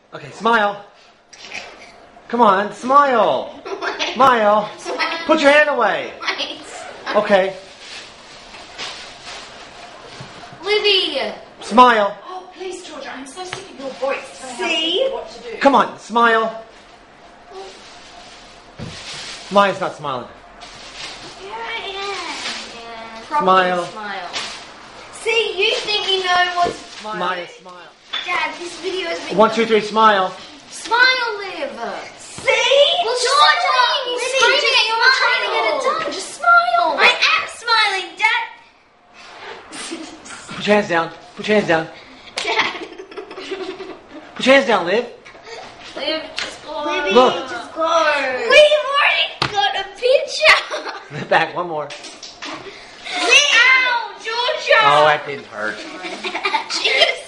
Okay, smile. Come on, smile. Smile. Put your hand away. Okay. Livy. Smile. Oh, please, Georgia, I'm so sick of your voice. See? What to do. Come on, smile. Maya's not smiling. Here I am. Yeah. Smile. Smile. See, you think you know what's... Maya, smile. Dad, this video has been... 1, 2, 3, smile. Smile, Liv. See? Well, Georgia! Livy, Screaming just at you, I'm trying to get it smile. done. Just smile. I am smiling, Dad. Put your hands down. Put your hands down. Dad. Put your hands down, Liv. Liv, just go. Livy, Look. just go. We've already got a picture. Back, one more. Ow, Georgia. Oh, that didn't hurt. She